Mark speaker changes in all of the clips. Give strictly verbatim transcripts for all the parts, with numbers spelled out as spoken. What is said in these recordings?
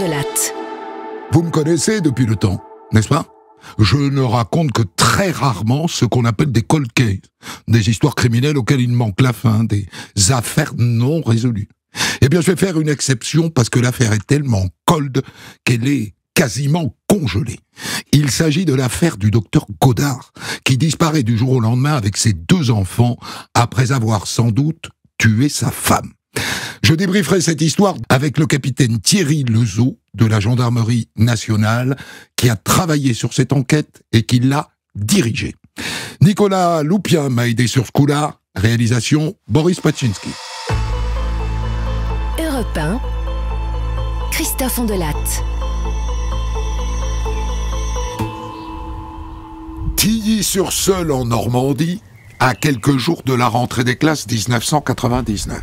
Speaker 1: Latte.
Speaker 2: Vous me connaissez depuis le temps, n'est-ce pas? Je ne raconte que très rarement ce qu'on appelle des cold cases, des histoires criminelles auxquelles il manque la fin, des affaires non résolues. Eh bien, je vais faire une exception parce que l'affaire est tellement cold qu'elle est quasiment congelée. Il s'agit de l'affaire du docteur Godard, qui disparaît du jour au lendemain avec ses deux enfants après avoir sans doute tué sa femme. Je débrieferai cette histoire avec le capitaine Thierry Lezeau de la Gendarmerie nationale qui a travaillé sur cette enquête et qui l'a dirigée. Nicolas Loupien m'a aidé sur ce coup-là. Réalisation Boris Paczynski.
Speaker 1: Europe un, Christophe Ondelatte.
Speaker 2: Tilly-sur-Seul en Normandie, à quelques jours de la rentrée des classes dix-neuf cent quatre-vingt-dix-neuf.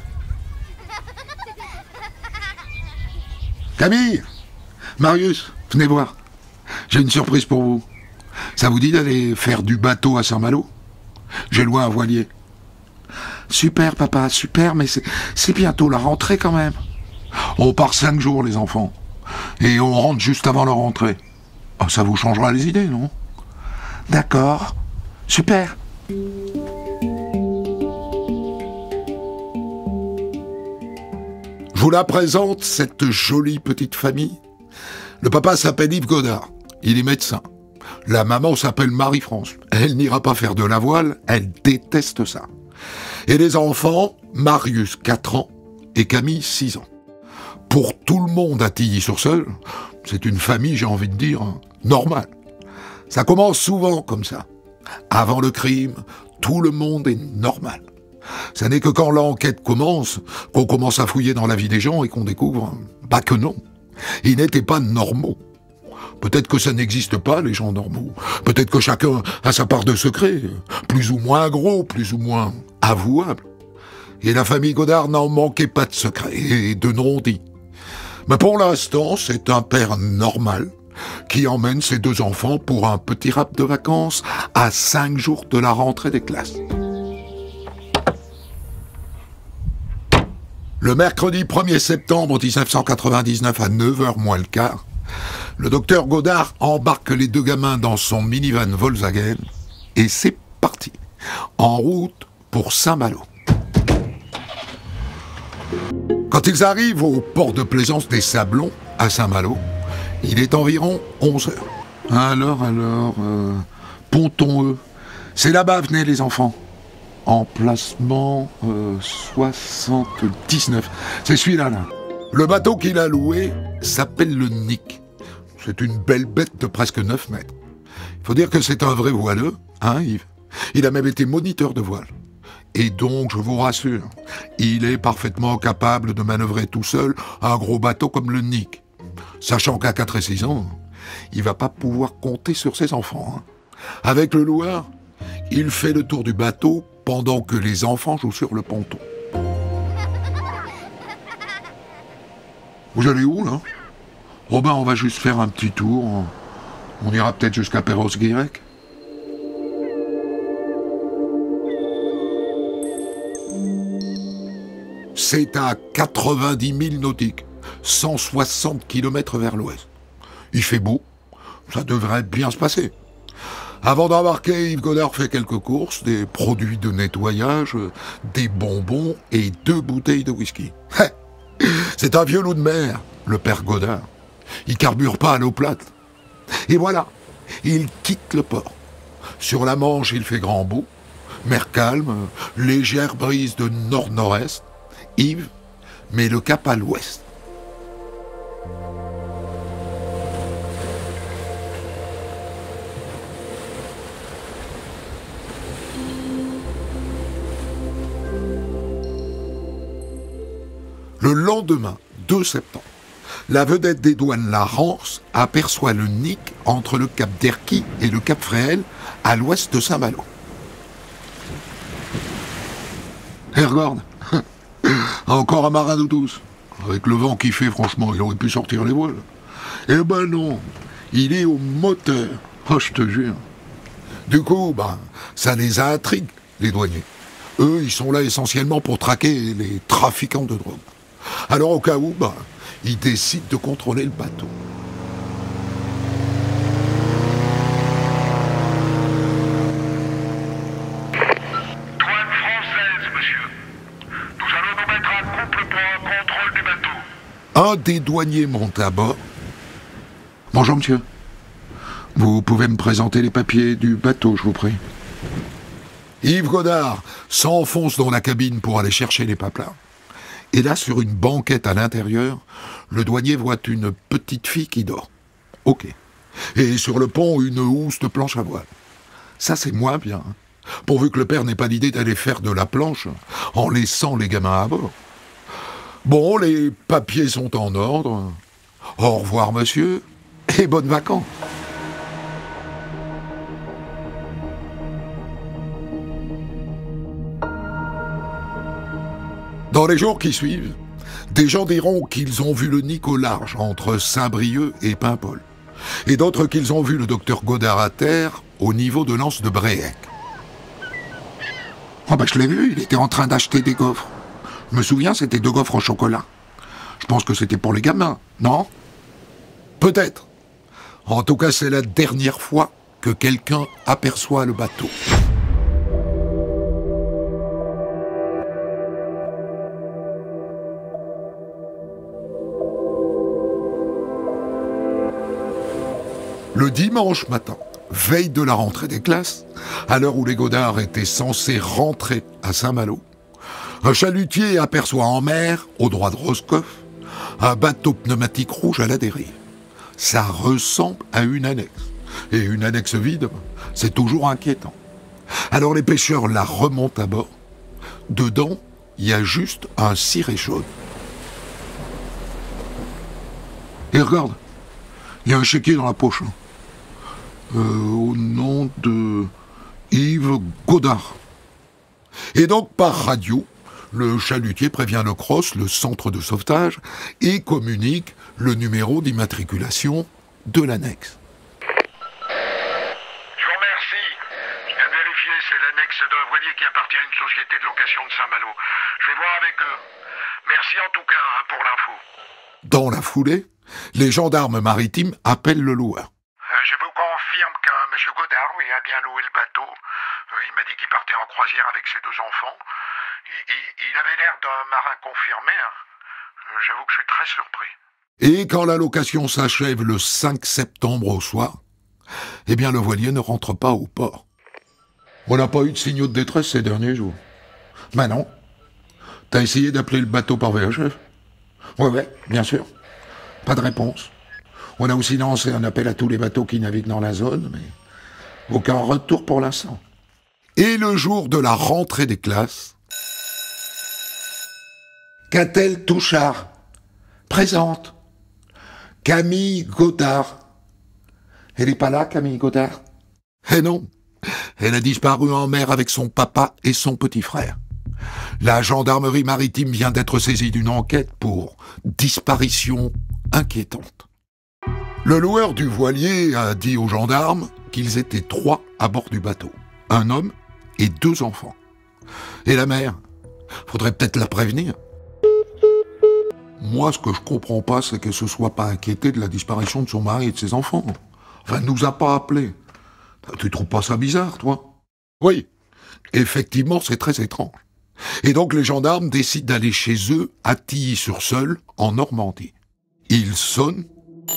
Speaker 2: Camille, Marius, venez voir. J'ai une surprise pour vous. Ça vous dit d'aller faire du bateau à Saint-Malo? J'ai loué un voilier. Super, papa, super, mais c'est bientôt la rentrée quand même. On part cinq jours, les enfants. Et on rentre juste avant la rentrée. Oh, ça vous changera les idées, non? D'accord. Super. Je vous la présente, cette jolie petite famille. Le papa s'appelle Yves Godard. Il est médecin. La maman s'appelle Marie-France. Elle n'ira pas faire de la voile, elle déteste ça. Et les enfants, Marius, quatre ans, et Camille, six ans. Pour tout le monde à Tilly-sur-Seul, c'est une famille, j'ai envie de dire, normale. Ça commence souvent comme ça. Avant le crime, tout le monde est normal. Ça n'est que quand l'enquête commence, qu'on commence à fouiller dans la vie des gens et qu'on découvre, bah que non, ils n'étaient pas normaux. Peut-être que ça n'existe pas, les gens normaux. Peut-être que chacun a sa part de secret, plus ou moins gros, plus ou moins avouable. Et la famille Godard n'en manquait pas de secrets et de non-dits. Mais pour l'instant, c'est un père normal qui emmène ses deux enfants pour un petit rap de vacances à cinq jours de la rentrée des classes. Le mercredi premier septembre dix-neuf cent quatre-vingt-dix-neuf à neuf heures moins le quart, le docteur Godard embarque les deux gamins dans son minivan Volkswagen et c'est parti, en route pour Saint-Malo. Quand ils arrivent au port de plaisance des Sablons, à Saint-Malo, il est environ onze heures. Alors, alors, euh, Ponton-E, c'est là-bas, venez les enfants. Emplacement euh, soixante-dix-neuf. C'est celui-là, là. Le bateau qu'il a loué s'appelle le Nick. C'est une belle bête de presque neuf mètres. Il faut dire que c'est un vrai voileux, hein, Yves? Il a même été moniteur de voile. Et donc, je vous rassure, il est parfaitement capable de manœuvrer tout seul un gros bateau comme le Nick. Sachant qu'à quatre et six ans, il va pas pouvoir compter sur ses enfants. Hein. Avec le loueur, il fait le tour du bateau pendant que les enfants jouent sur le ponton. Vous allez où, là? Oh ben, on va juste faire un petit tour. On ira peut-être jusqu'à Perros-Guirec. C'est à quatre-vingt-dix milles nautiques, cent soixante kilomètres vers l'ouest. Il fait beau, ça devrait bien se passer. Avant d'embarquer, Yves Godard fait quelques courses, des produits de nettoyage, des bonbons et deux bouteilles de whisky. C'est un vieux loup de mer, le père Godard. Il carbure pas à l'eau plate. Et voilà, il quitte le port. Sur la Manche, il fait grand beau, mer calme, légère brise de nord-nord-est. Yves met le cap à l'ouest. Le lendemain, deux septembre, la vedette des douanes, la Rance, aperçoit le Nick entre le cap d'Erquy et le cap Fréhel, à l'ouest de Saint-Malo. Et regarde, encore un marin d'eau douce. Avec le vent qui fait, franchement, il aurait pu sortir les voiles. Eh ben non, il est au moteur. Oh, je te jure. Du coup, ben, ça les intrigue, les douaniers. Eux, ils sont là essentiellement pour traquer les trafiquants de drogue. Alors, au cas où, ben, ils décident de contrôler le bateau.
Speaker 3: Douane française, monsieur. Nous allons nous mettre en couple pour un contrôle du bateau.
Speaker 2: Un des douaniers monte à bord. Bonjour, monsieur. Vous pouvez me présenter les papiers du bateau, je vous prie. Yves Godard s'enfonce dans la cabine pour aller chercher les papelards. Et là, sur une banquette à l'intérieur, le douanier voit une petite fille qui dort. Ok. Et sur le pont, une housse de planche à voile. Ça, c'est moins bien. Hein. Pourvu que le père n'ait pas l'idée d'aller faire de la planche en laissant les gamins à bord. Bon, les papiers sont en ordre. Au revoir, monsieur, et bonnes vacances. Dans les jours qui suivent, des gens diront qu'ils ont vu le Nick au large entre Saint-Brieuc et Paimpol, et d'autres qu'ils ont vu le docteur Godard à terre au niveau de l'anse de Bréhec. Oh ben je l'ai vu, il était en train d'acheter des gaufres. Je me souviens, c'était deux gaufres au chocolat. Je pense que c'était pour les gamins, non? Peut-être. En tout cas, c'est la dernière fois que quelqu'un aperçoit le bateau. Le dimanche matin, veille de la rentrée des classes, à l'heure où les Godard étaient censés rentrer à Saint-Malo, un chalutier aperçoit en mer, au droit de Roscoff, un bateau pneumatique rouge à la dérive. Ça ressemble à une annexe. Et une annexe vide, c'est toujours inquiétant. Alors les pêcheurs la remontent à bord. Dedans, il y a juste un ciré jaune. Et regarde, il y a un chéquier dans la poche. Euh, au nom de Yves Godard. Et donc, par radio, le chalutier prévient le C R O S, le centre de sauvetage, et communique le numéro d'immatriculation de l'annexe.
Speaker 3: Je vous remercie. Je viens de vérifier, c'est l'annexe d'un voilier qui appartient à une société de location de Saint-Malo. Je vais voir avec eux. Merci en tout cas hein, pour l'info.
Speaker 2: Dans la foulée, les gendarmes maritimes appellent le loueur.
Speaker 3: Euh, je vous confirme qu'un monsieur Godard, oui, a bien loué le bateau. Euh, il m'a dit qu'il partait en croisière avec ses deux enfants. Il, il, il avait l'air d'un marin confirmé. Hein. Euh, J'avoue que je suis très surpris.
Speaker 2: Et quand la location s'achève le cinq septembre au soir, eh bien le voilier ne rentre pas au port. On n'a pas eu de signaux de détresse ces derniers jours. Ben non. T'as essayé d'appeler le bateau par V H F? Ouais, ouais, bien sûr. Pas de réponse. On a aussi lancé un appel à tous les bateaux qui naviguent dans la zone, mais aucun retour pour l'instant. Et le jour de la rentrée des classes, Catel Touchard, présente. Camille Godard. Elle n'est pas là, Camille Godard? Eh non, elle a disparu en mer avec son papa et son petit frère. La gendarmerie maritime vient d'être saisie d'une enquête pour disparition inquiétante. Le loueur du voilier a dit aux gendarmes qu'ils étaient trois à bord du bateau. Un homme et deux enfants. Et la mère? Faudrait peut-être la prévenir. Moi, ce que je comprends pas, c'est qu'elle se soit pas inquiétée de la disparition de son mari et de ses enfants. Enfin, elle nous a pas appelés. Tu trouves pas ça bizarre, toi? Oui, effectivement, c'est très étrange. Et donc les gendarmes décident d'aller chez eux, à Tilly-sur-Seul, en Normandie. Ils sonnent.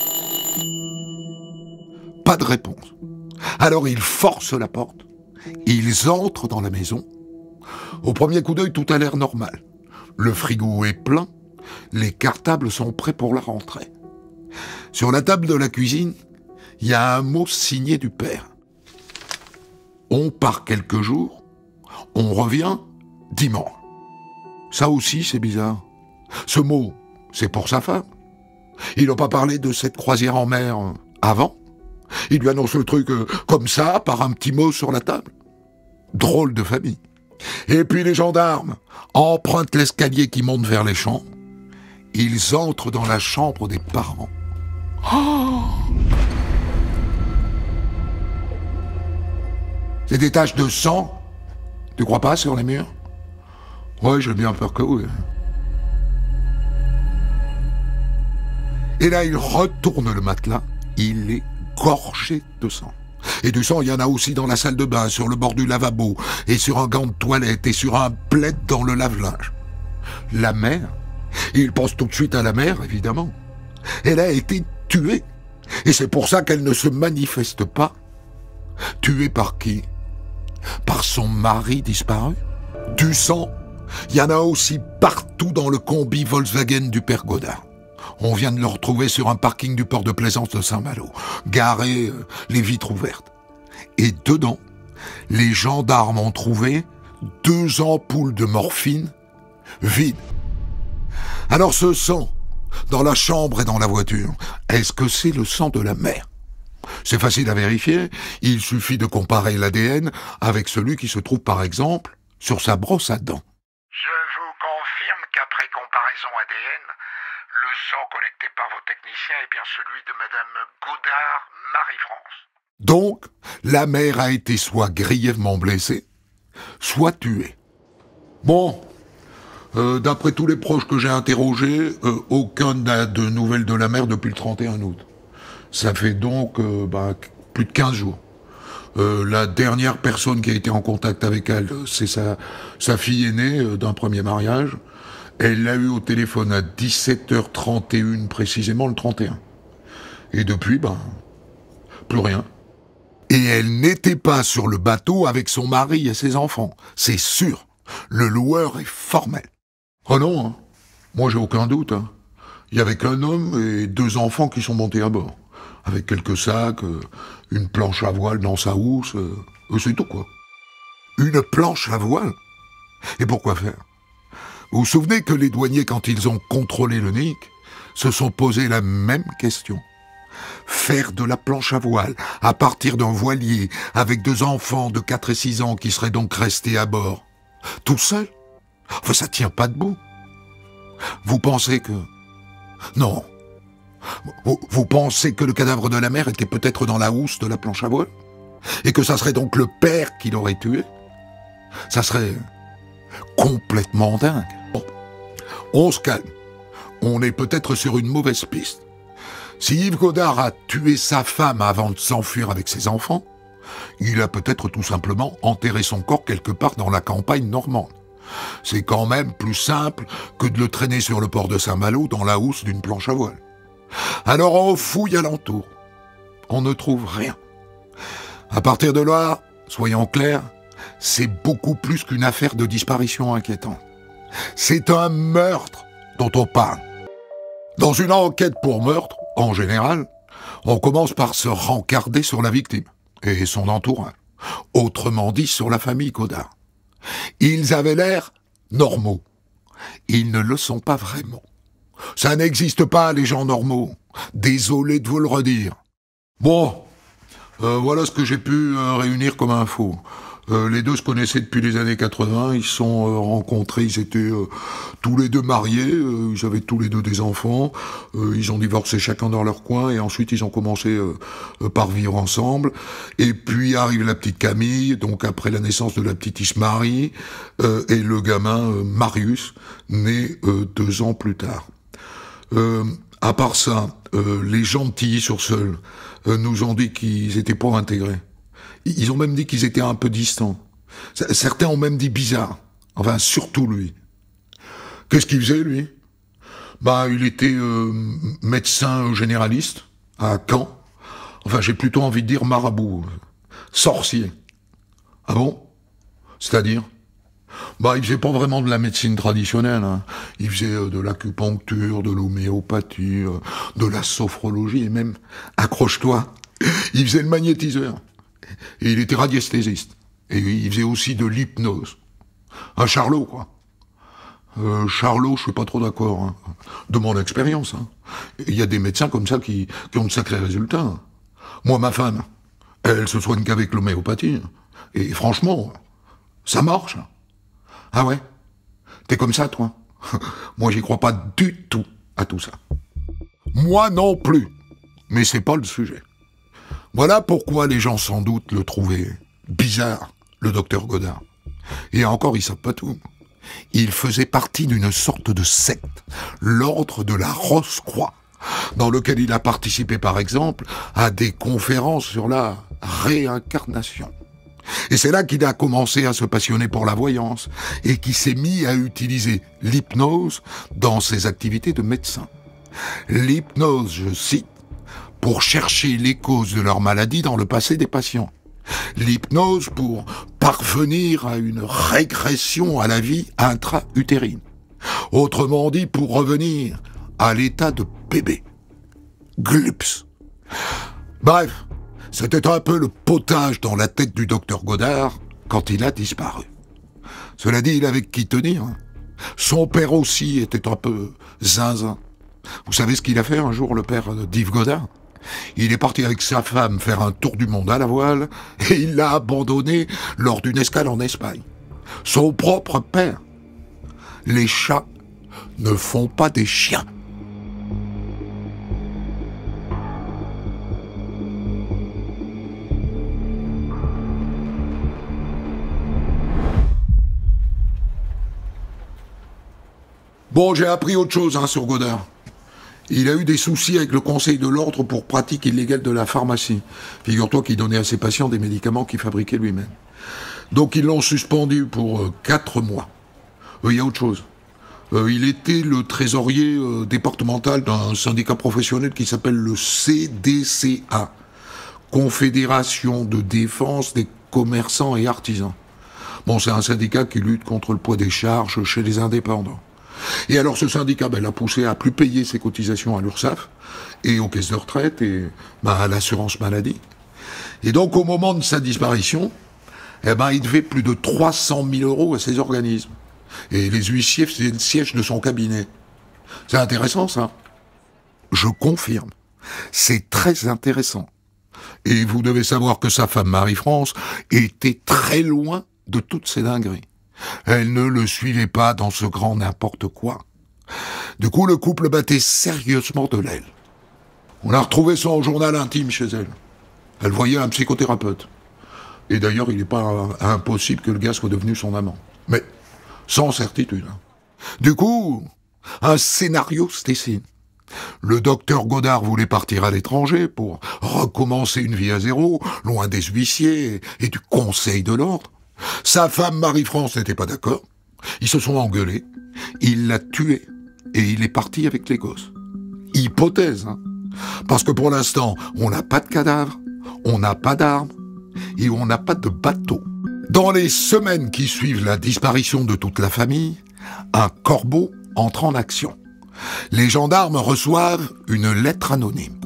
Speaker 2: Pas de réponse. Alors ils forcent la porte. Ils entrent dans la maison. Au premier coup d'œil, tout a l'air normal. Le frigo est plein. Les cartables sont prêts pour la rentrée. Sur la table de la cuisine, il y a un mot signé du père. On part quelques jours, on revient dimanche. Ça aussi, c'est bizarre. Ce mot, c'est pour sa femme. Il n'a pas parlé de cette croisière en mer avant. Il lui annonce le truc euh, comme ça, par un petit mot sur la table. Drôle de famille. Et puis les gendarmes empruntent l'escalier qui monte vers les chambres. Ils entrent dans la chambre des parents. Oh! C'est des taches de sang. Tu crois pas sur les murs? Ouais, j'ai bien peur que oui. Et là, il retourne le matelas, il est gorgé de sang. Et du sang, il y en a aussi dans la salle de bain, sur le bord du lavabo, et sur un gant de toilette, et sur un plaid dans le lave-linge. La mère, il pense tout de suite à la mère, évidemment. Elle a été tuée. Et c'est pour ça qu'elle ne se manifeste pas. Tuée par qui? Par son mari disparu? Du sang, il y en a aussi partout dans le combi Volkswagen du père Godard. On vient de le retrouver sur un parking du port de plaisance de Saint-Malo, garé, euh, les vitres ouvertes. Et dedans, les gendarmes ont trouvé deux ampoules de morphine vides. Alors ce sang, dans la chambre et dans la voiture, est-ce que c'est le sang de la mère? C'est facile à vérifier, il suffit de comparer l'A D N avec celui qui se trouve par exemple sur sa brosse à dents.
Speaker 3: Je vous confirme qu'après comparaison A D N, le sang collecté par vos techniciens est bien celui de Madame Godard, Marie-France.
Speaker 2: Donc, la mère a été soit grièvement blessée, soit tuée. Bon, euh, d'après tous les proches que j'ai interrogés, euh, aucun n'a de nouvelles de la mère depuis le trente et un août. Ça fait donc euh, bah, plus de quinze jours. Euh, la dernière personne qui a été en contact avec elle, c'est sa, sa fille aînée euh, d'un premier mariage. Elle l'a eu au téléphone à dix-sept heures trente et une, précisément le trente et un. Et depuis, ben, plus rien. Et elle n'était pas sur le bateau avec son mari et ses enfants. C'est sûr. Le loueur est formel. Oh non, hein. Moi j'ai aucun doute. Hein. Il y avait qu'un homme et deux enfants qui sont montés à bord. Avec quelques sacs, euh, une planche à voile dans sa housse, euh, c'est tout quoi. Une planche à voile? Et pourquoi faire? Vous vous souvenez que les douaniers, quand ils ont contrôlé le N I C, se sont posé la même question. Faire de la planche à voile, à partir d'un voilier, avec deux enfants de quatre et six ans qui seraient donc restés à bord, tout seul? Enfin, ça tient pas debout. Vous pensez que... Non. Vous, vous pensez que le cadavre de la mère était peut-être dans la housse de la planche à voile? Et que ça serait donc le père qui l'aurait tué? Ça serait complètement dingue. Bon, on se calme. On est peut-être sur une mauvaise piste. Si Yves Godard a tué sa femme avant de s'enfuir avec ses enfants, il a peut-être tout simplement enterré son corps quelque part dans la campagne normande. C'est quand même plus simple que de le traîner sur le port de Saint-Malo dans la housse d'une planche à voile. Alors on fouille alentour. On ne trouve rien. À partir de là, soyons clairs, c'est beaucoup plus qu'une affaire de disparition inquiétante. C'est un meurtre dont on parle. Dans une enquête pour meurtre, en général, on commence par se rencarder sur la victime et son entourage. Autrement dit, sur la famille Godard. Ils avaient l'air normaux. Ils ne le sont pas vraiment. Ça n'existe pas, les gens normaux. Désolé de vous le redire. Bon, euh, voilà ce que j'ai pu euh, réunir comme info. Euh, les deux se connaissaient depuis les années quatre-vingts, ils se sont euh, rencontrés, ils étaient euh, tous les deux mariés, euh, ils avaient tous les deux des enfants, euh, ils ont divorcé chacun dans leur coin, et ensuite ils ont commencé euh, euh, par vivre ensemble, et puis arrive la petite Camille, donc après la naissance de la petite, ils se marient, euh, et le gamin euh, Marius, né euh, deux ans plus tard. Euh, à part ça, euh, les gens de Tilly-sur-Seul euh, nous ont dit qu'ils étaient pas intégrés. Ils ont même dit qu'ils étaient un peu distants. Certains ont même dit bizarre. Enfin, surtout lui. Qu'est-ce qu'il faisait, lui? Bah, il était euh, médecin généraliste à Caen. Enfin, j'ai plutôt envie de dire marabout. Sorcier. Ah bon? C'est-à-dire? Bah, il faisait pas vraiment de la médecine traditionnelle. Hein. Il faisait euh, de l'acupuncture, de l'homéopathie, euh, de la sophrologie et même, accroche-toi, il faisait le magnétiseur. Et il était radiesthésiste. Et il faisait aussi de l'hypnose. Un charlot, quoi. Euh, charlot, je suis pas trop d'accord. Hein. De mon expérience. Hein. Il y a des médecins comme ça qui, qui ont de sacrés résultats. Hein. Moi, ma femme, elle se soigne qu'avec l'homéopathie. Et franchement, ça marche. Ah ouais? T'es comme ça, toi? Moi, j'y crois pas du tout à tout ça. Moi non plus. Mais c'est pas le sujet. Voilà pourquoi les gens sans doute le trouvaient bizarre, le docteur Godard. Et encore, ils savent pas tout. Il faisait partie d'une sorte de secte, l'ordre de la Rose-Croix, dans lequel il a participé par exemple à des conférences sur la réincarnation. Et c'est là qu'il a commencé à se passionner pour la voyance et qui s'est mis à utiliser l'hypnose dans ses activités de médecin. L'hypnose, je cite, pour chercher les causes de leur maladie dans le passé des patients. L'hypnose pour parvenir à une régression à la vie intra-utérine. Autrement dit, pour revenir à l'état de bébé. Glups. Bref, c'était un peu le potage dans la tête du docteur Godard quand il a disparu. Cela dit, il avait qui tenir. Hein. Son père aussi était un peu zinzin. Vous savez ce qu'il a fait un jour, le père d'Yves Godard ? Il est parti avec sa femme faire un tour du monde à la voile et il l'a abandonné lors d'une escale en Espagne. Son propre père. Les chats ne font pas des chiens. Bon, j'ai appris autre chose hein, sur Godard. Il a eu des soucis avec le Conseil de l'Ordre pour pratique illégale de la pharmacie. Figure-toi qu'il donnait à ses patients des médicaments qu'il fabriquait lui-même. Donc ils l'ont suspendu pour euh, quatre mois. Il euh, y a autre chose. Euh, il était le trésorier euh, départemental d'un syndicat professionnel qui s'appelle le C D C A, Confédération de défense des commerçants et artisans. Bon, c'est un syndicat qui lutte contre le poids des charges chez les indépendants. Et alors ce syndicat ben, l'a poussé à plus payer ses cotisations à l'URSSAF et aux caisses de retraite et ben, à l'assurance maladie. Et donc au moment de sa disparition, eh ben, il devait plus de trois cent mille euros à ces organismes. Et les huissiers faisaient le siège de son cabinet. C'est intéressant ça. Je confirme. C'est très intéressant. Et vous devez savoir que sa femme Marie-France était très loin de toutes ces dingueries. Elle ne le suivait pas dans ce grand n'importe quoi. Du coup, le couple battait sérieusement de l'aile. On a retrouvé son journal intime chez elle. Elle voyait un psychothérapeute. Et d'ailleurs, il n'est pas impossible que le gars soit devenu son amant. Mais sans certitude. Du coup, un scénario se dessine. Le docteur Godard voulait partir à l'étranger pour recommencer une vie à zéro, loin des huissiers et du Conseil de l'Ordre. Sa femme Marie-France n'était pas d'accord. Ils se sont engueulés. Il l'a tuée et il est parti avec les gosses. Hypothèse, hein. Parce que pour l'instant, on n'a pas de cadavre, on n'a pas d'armes et on n'a pas de bateau. Dans les semaines qui suivent la disparition de toute la famille, un corbeau entre en action. Les gendarmes reçoivent une lettre anonyme.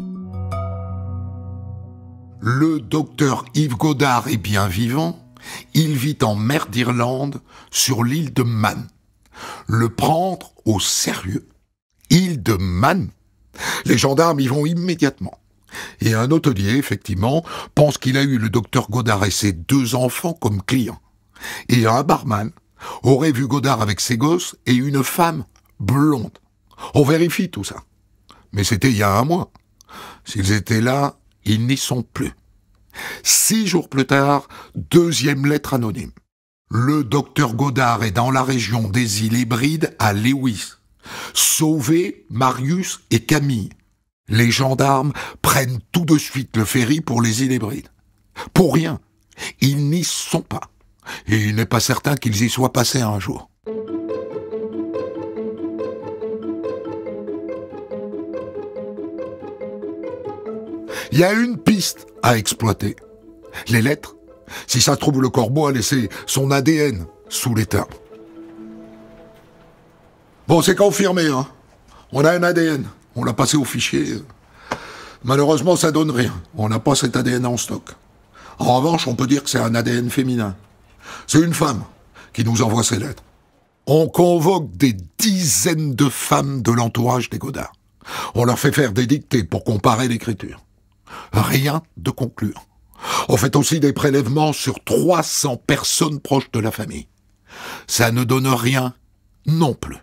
Speaker 2: Le docteur Yves Godard est bien vivant. Il vit en mer d'Irlande, sur l'île de Man. Le prendre au sérieux. Île de Man. Les gendarmes y vont immédiatement. Et un hôtelier, effectivement, pense qu'il a eu le docteur Godard et ses deux enfants comme clients. Et un barman aurait vu Godard avec ses gosses et une femme blonde. On vérifie tout ça. Mais c'était il y a un mois. S'ils étaient là, ils n'y sont plus. Six jours plus tard, deuxième lettre anonyme. Le docteur Godard est dans la région des îles Hébrides à Lewis. Sauvez Marius et Camille. Les gendarmes prennent tout de suite le ferry pour les îles Hébrides. Pour rien, ils n'y sont pas. Et il n'est pas certain qu'ils y soient passés un jour. Il y a une piste à exploiter. Les lettres. Si ça se trouve, le corbeau a laissé son A D N sous les timbres. Bon, c'est confirmé, hein. On a un A D N. On l'a passé au fichier. Malheureusement, ça donne rien. On n'a pas cet A D N en stock. En revanche, on peut dire que c'est un A D N féminin. C'est une femme qui nous envoie ces lettres. On convoque des dizaines de femmes de l'entourage des Godard. On leur fait faire des dictées pour comparer l'écriture. Rien de concluant. On fait aussi des prélèvements sur trois cents personnes proches de la famille. Ça ne donne rien non plus.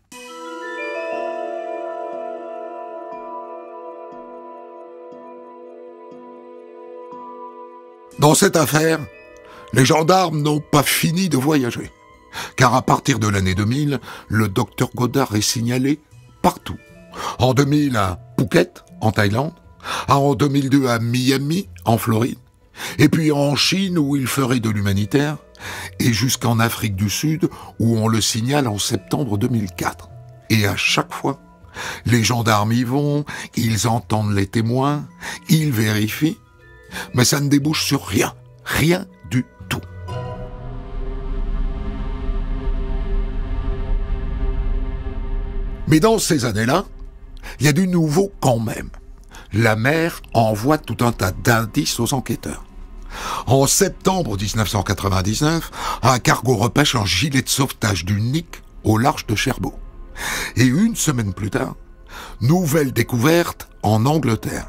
Speaker 2: Dans cette affaire, les gendarmes n'ont pas fini de voyager. Car à partir de l'année deux mille, le docteur Godard est signalé partout. En deux mille à Phuket, en Thaïlande, en deux mille deux à Miami, en Floride, et puis en Chine où il ferait de l'humanitaire, et jusqu'en Afrique du Sud où on le signale en septembre deux mille quatre. Et à chaque fois, les gendarmes y vont, ils entendent les témoins, ils vérifient, mais ça ne débouche sur rien, rien du tout. Mais dans ces années-là, il y a du nouveau quand même. La mer envoie tout un tas d'indices aux enquêteurs. En septembre dix-neuf cent quatre-vingt-dix-neuf, un cargo repêche un gilet de sauvetage du N I C au large de Cherbourg. Et une semaine plus tard, nouvelle découverte en Angleterre.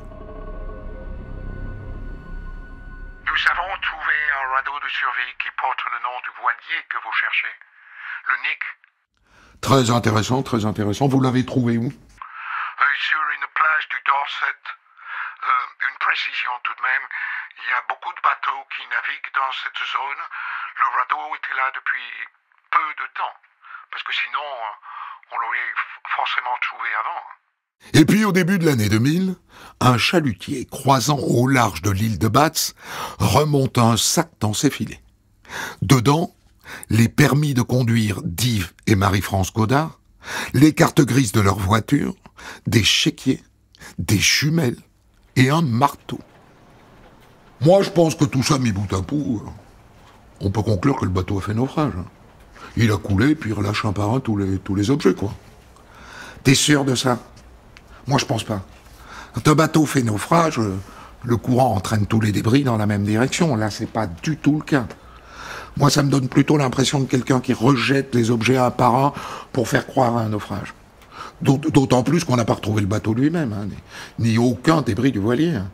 Speaker 3: Nous avons trouvé un radeau de survie qui porte le nom du voilier que vous cherchez, le N I C.
Speaker 2: Très intéressant, très intéressant. Vous l'avez trouvé où?
Speaker 3: Euh, sur une plage du Dorset. Euh, une précision tout de même, il y a beaucoup de bateaux qui naviguent dans cette zone. Le radeau était là depuis peu de temps, parce que sinon, on l'aurait forcément trouvé avant.
Speaker 2: Et puis au début de l'année deux mille, un chalutier croisant au large de l'île de Batz remonte un sac dans ses filets. Dedans, les permis de conduire d'Yves et Marie-France Godard, les cartes grises de leur voiture, des chéquiers, des jumelles et un marteau. Moi, je pense que tout ça mis bout à bout, on peut conclure que le bateau a fait naufrage. Il a coulé, puis il relâche un par un tous les, tous les objets, quoi. T'es sûr de ça? Moi, je pense pas. Quand un bateau fait naufrage, le courant entraîne tous les débris dans la même direction. Là, c'est pas du tout le cas. Moi, ça me donne plutôt l'impression de quelqu'un qui rejette les objets un par un pour faire croire à un naufrage. D'autant plus qu'on n'a pas retrouvé le bateau lui-même, hein, ni aucun débris du voilier. Hein.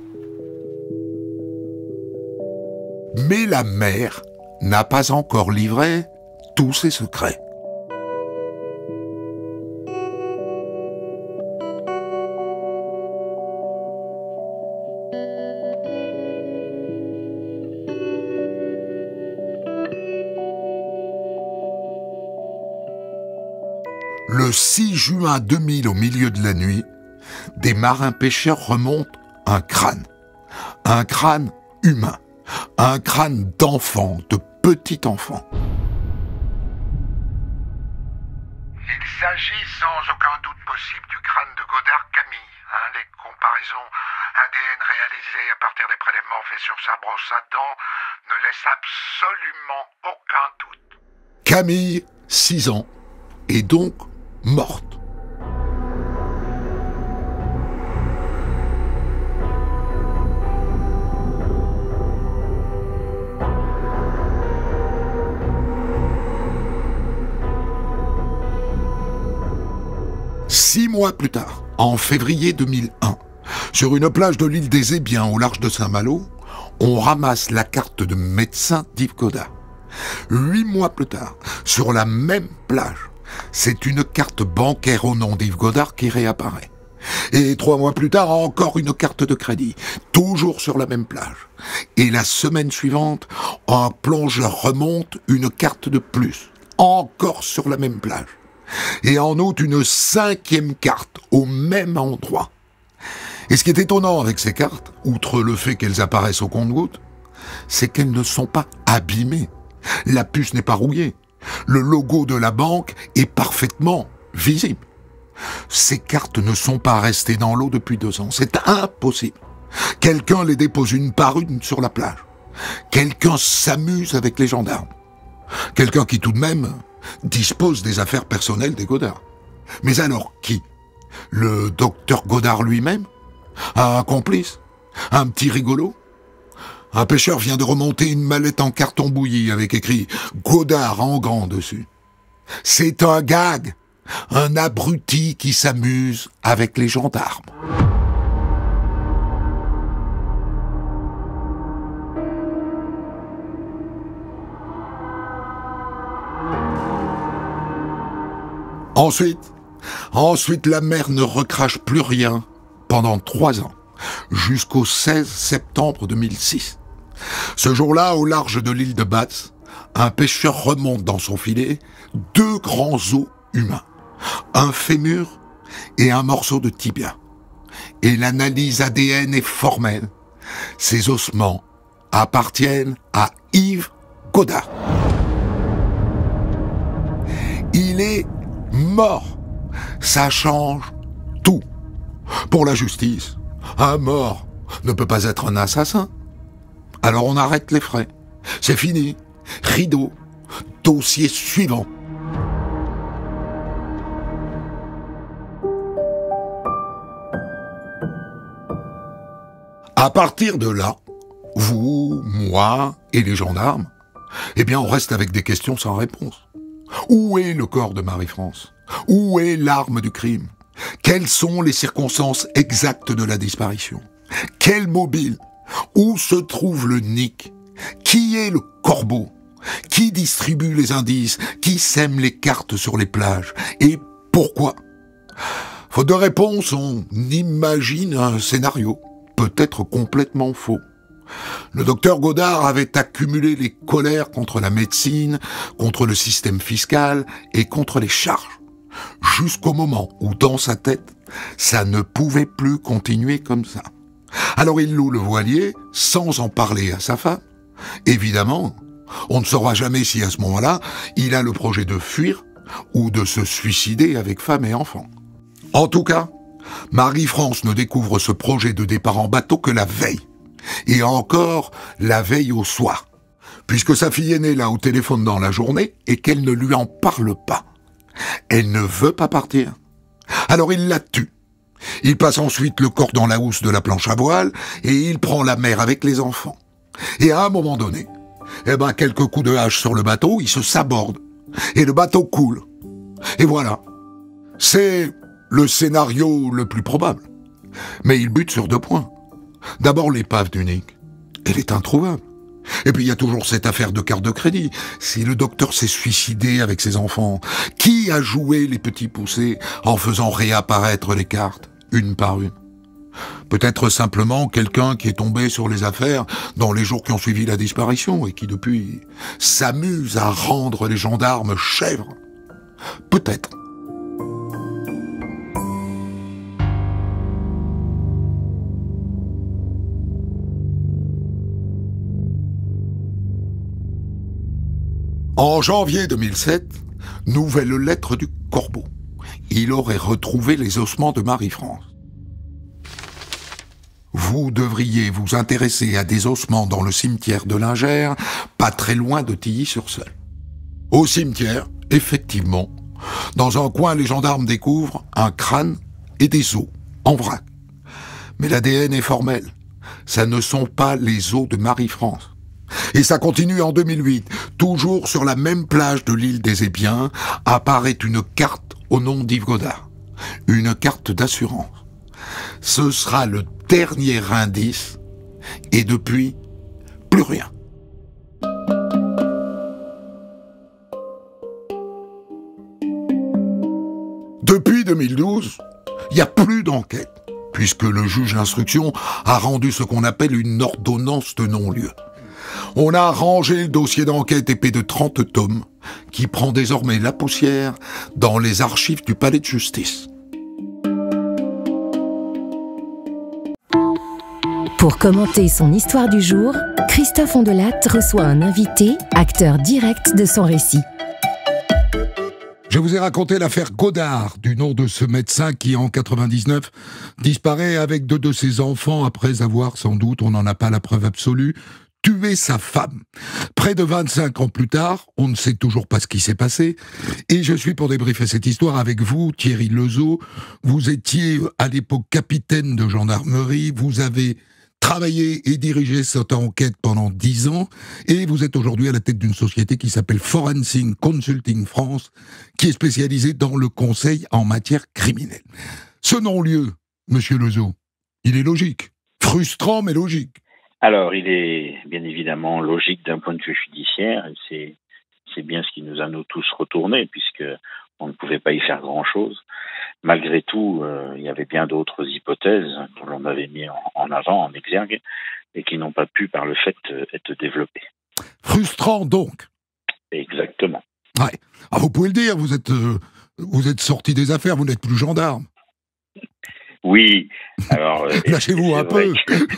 Speaker 2: Mais la mer n'a pas encore livré tous ses secrets. Le six juin deux mille, au milieu de la nuit, des marins-pêcheurs remontent un crâne. Un crâne humain. Un crâne d'enfant, de petit enfant.
Speaker 3: Il s'agit sans aucun doute possible du crâne de Godard Camille. Hein, les comparaisons A D N réalisées à partir des prélèvements faits sur sa brosse à dents ne laissent absolument aucun doute.
Speaker 2: Camille, six ans, est donc morte. Six mois plus tard, en février deux mille un, sur une plage de l'île des Ébiens au large de Saint-Malo, on ramasse la carte de médecin d'Yves Godard. Huit mois plus tard, sur la même plage, c'est une carte bancaire au nom d'Yves Godard qui réapparaît. Et trois mois plus tard, encore une carte de crédit, toujours sur la même plage. Et la semaine suivante, un plongeur remonte une carte de plus, encore sur la même plage. Et en outre, une cinquième carte au même endroit. Et ce qui est étonnant avec ces cartes, outre le fait qu'elles apparaissent au compte-gouttes, c'est qu'elles ne sont pas abîmées. La puce n'est pas rouillée. Le logo de la banque est parfaitement visible. Ces cartes ne sont pas restées dans l'eau depuis deux ans. C'est impossible. Quelqu'un les dépose une par une sur la plage. Quelqu'un s'amuse avec les gendarmes. Quelqu'un qui tout de même dispose des affaires personnelles des Godard. Mais alors qui? Le docteur Godard lui-même? Un complice? Un petit rigolo? Un pêcheur vient de remonter une mallette en carton bouilli avec écrit « Godard » en grand dessus. C'est un gag, un abruti qui s'amuse avec les gendarmes. Ensuite, ensuite la mer ne recrache plus rien pendant trois ans, jusqu'au seize septembre deux mille six. Ce jour-là, au large de l'île de Batz, un pêcheur remonte dans son filet deux grands os humains, un fémur et un morceau de tibia. et l'analyse A D N est formelle. Ces ossements appartiennent à Yves Godard. Il est mort. Ça change tout. Pour la justice, un mort ne peut pas être un assassin. Alors on arrête les frais. C'est fini. Rideau. Dossier suivant. À partir de là, vous, moi et les gendarmes, eh bien on reste avec des questions sans réponse. Où est le corps de Marie-France? Où est l'arme du crime? Quelles sont les circonstances exactes de la disparition? Quel mobile? Où se trouve le Nick? Qui est le corbeau? Qui distribue les indices? Qui sème les cartes sur les plages? Et pourquoi? Faute de réponse, on imagine un scénario, peut-être complètement faux. Le docteur Godard avait accumulé les colères contre la médecine, contre le système fiscal et contre les charges, jusqu'au moment où, dans sa tête, ça ne pouvait plus continuer comme ça. Alors il loue le voilier, sans en parler à sa femme. Évidemment, on ne saura jamais si à ce moment-là, il a le projet de fuir ou de se suicider avec femme et enfants. En tout cas, Marie-France ne découvre ce projet de départ en bateau que la veille. Et encore la veille au soir, puisque sa fille aînée l'a au téléphone dans la journée et qu'elle ne lui en parle pas. Elle ne veut pas partir. Alors il la tue. Il passe ensuite le corps dans la housse de la planche à voile et il prend la mer avec les enfants. Et à un moment donné, eh ben, quelques coups de hache sur le bateau, il se saborde. Et le bateau coule. Et voilà. C'est le scénario le plus probable. Mais il bute sur deux points. D'abord, l'épave du Nick. Elle est introuvable. Et puis, il y a toujours cette affaire de carte de crédit. Si le docteur s'est suicidé avec ses enfants, qui a joué les petits poussés en faisant réapparaître les cartes, une par une? Peut-être simplement quelqu'un qui est tombé sur les affaires dans les jours qui ont suivi la disparition et qui, depuis, s'amuse à rendre les gendarmes chèvres. Peut-être. En janvier deux mille sept, nouvelle lettre du corbeau. Il aurait retrouvé les ossements de Marie-France. Vous devriez vous intéresser à des ossements dans le cimetière de Lingère, pas très loin de Tilly-sur-Seulles. Au cimetière, effectivement, dans un coin, les gendarmes découvrent un crâne et des os, en vrac. Mais l'A D N est formel. Ça ne sont pas les os de Marie-France. Et ça continue en deux mille huit. Toujours sur la même plage de l'île des Ébiens, apparaît une carte au nom d'Yves Godard. Une carte d'assurance. Ce sera le dernier indice, et depuis, plus rien. Depuis deux mille douze, il n'y a plus d'enquête, puisque le juge d'instruction a rendu ce qu'on appelle une ordonnance de non-lieu. On a rangé le dossier d'enquête épais de trente tomes, qui prend désormais la poussière dans les archives du palais de justice.
Speaker 1: Pour commenter son histoire du jour, Christophe Ondelatte reçoit un invité, acteur direct de son récit.
Speaker 2: Je vous ai raconté l'affaire Godard, du nom de ce médecin qui, en quatre-vingt-dix-neuf, disparaît avec deux de ses enfants après avoir, sans doute, on n'en a pas la preuve absolue, tué sa femme. Près de vingt-cinq ans plus tard, on ne sait toujours pas ce qui s'est passé, et je suis pour débriefer cette histoire avec vous, Thierry Lezeau. Vous étiez à l'époque capitaine de gendarmerie, vous avez travaillé et dirigé cette enquête pendant dix ans, et vous êtes aujourd'hui à la tête d'une société qui s'appelle Forensic Consulting France, qui est spécialisée dans le conseil en matière criminelle. Ce non-lieu, monsieur Lezeau, il est logique. Frustrant, mais logique.
Speaker 4: Alors, il est bien évidemment logique d'un point de vue judiciaire, et c'est, c'est bien ce qui nous a nous tous retournés, puisque on ne pouvait pas y faire grand-chose. Malgré tout, euh, il y avait bien d'autres hypothèses que l'on avait mis en, en avant, en exergue, et qui n'ont pas pu, par le fait, euh, être développées.
Speaker 2: Frustrant, donc.
Speaker 4: Exactement.
Speaker 2: Ouais. Ah, vous pouvez le dire, vous êtes, euh, vous êtes sorti des affaires, vous n'êtes plus gendarme.
Speaker 4: Oui, alors...
Speaker 2: Lâchez-vous un peu.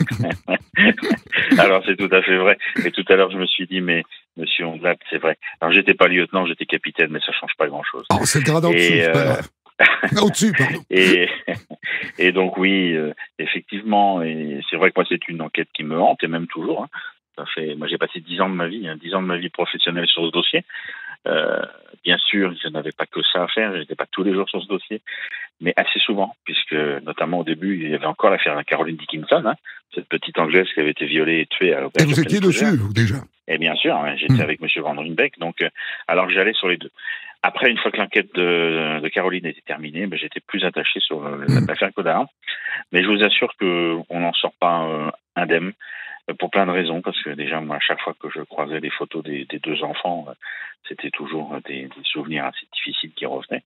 Speaker 4: Que... Alors, c'est tout à fait vrai. Et tout à l'heure, je me suis dit, mais monsieur Ondelat, c'est vrai. Alors, j'étais pas lieutenant, j'étais capitaine, mais ça change pas grand-chose.
Speaker 2: Oh, c'est le grade en dessous, c'est pas grave. Au-dessus, pardon.
Speaker 4: Et, et donc, oui, euh, effectivement, et c'est vrai que moi, c'est une enquête qui me hante, et même toujours. Hein. Ça fait, moi, j'ai passé dix ans de ma vie, hein, dix ans de ma vie professionnelle sur ce dossier. Euh, bien sûr, je n'avais pas que ça à faire, je n'étais pas tous les jours sur ce dossier, mais assez souvent, puisque notamment au début, il y avait encore l'affaire de Caroline Dickinson, hein, cette petite Anglaise qui avait été violée et tuée à l'hôpital.
Speaker 2: Et vous étiez dessus, vous, déjà?
Speaker 4: Et bien sûr, hein, j'étais mmh. avec M. Van Riebeeck, donc, euh, alors que j'allais sur les deux. Après, une fois que l'enquête de, de Caroline était terminée, ben, j'étais plus attaché sur mmh. l'affaire Godard. Mais je vous assure qu'on n'en sort pas euh, indemne, euh, pour plein de raisons, parce que déjà, moi, à chaque fois que je croisais les photos des, des deux enfants, euh, c'était toujours des, des souvenirs assez difficiles qui revenaient.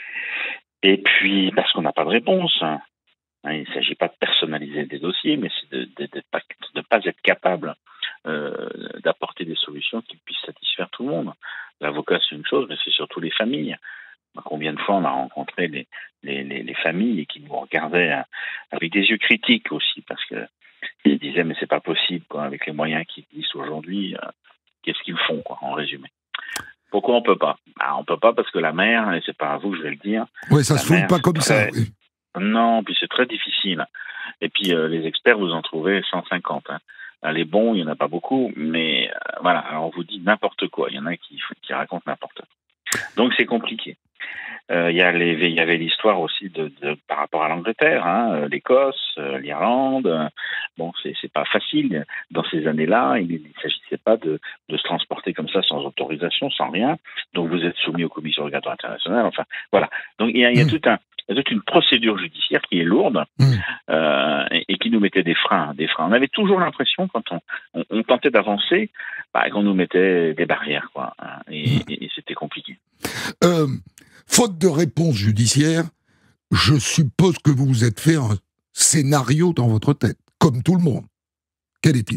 Speaker 4: Et puis, parce qu'on n'a pas de réponse. Hein. Il ne s'agit pas de personnaliser des dossiers, mais c'est de ne de, de pas, de pas être capable euh, d'apporter des solutions qui puissent satisfaire tout le monde. L'avocat, c'est une chose, mais c'est surtout les familles. Combien de fois on a rencontré les, les, les, les familles qui nous regardaient avec des yeux critiques aussi, parce qu'ils disaient, mais c'est pas possible, quoi, avec les moyens qui existent aujourd'hui, euh, qu'est-ce qu'ils font, quoi, en résumé. Pourquoi on peut pas? Ah, on peut pas parce que la mère, et c'est pas à vous que je vais le dire.
Speaker 2: Oui, ça se fout pas comme
Speaker 4: très...
Speaker 2: ça. Oui.
Speaker 4: Non, puis c'est très difficile. Et puis euh, les experts, vous en trouvez cent cinquante. Hein. Les bons, il n'y en a pas beaucoup, mais euh, voilà, alors on vous dit n'importe quoi. Il y en a qui, qui racontent n'importe quoi. Donc c'est compliqué. Euh, il y a les, il y avait l'histoire aussi de, de par rapport à l'Angleterre, hein, l'Écosse, euh, l'Irlande. Euh, bon, c'est, c'est pas facile. Dans ces années-là, il ne s'agissait pas de, de se transporter comme ça sans autorisation, sans rien. Donc vous êtes soumis aux commissions régulatoires internationales. Enfin, voilà. Donc il y a, il y a mmh. tout un Il y a toute une procédure judiciaire qui est lourde mmh. euh, et, et qui nous mettait des freins, des freins. On avait toujours l'impression, quand on, on, on tentait d'avancer, bah, qu'on nous mettait des barrières, quoi. Hein, et, mmh. et, et c'était compliqué.
Speaker 2: Euh, faute de réponse judiciaire, je suppose que vous vous êtes fait un scénario dans votre tête, comme tout le monde. Quel est-il ?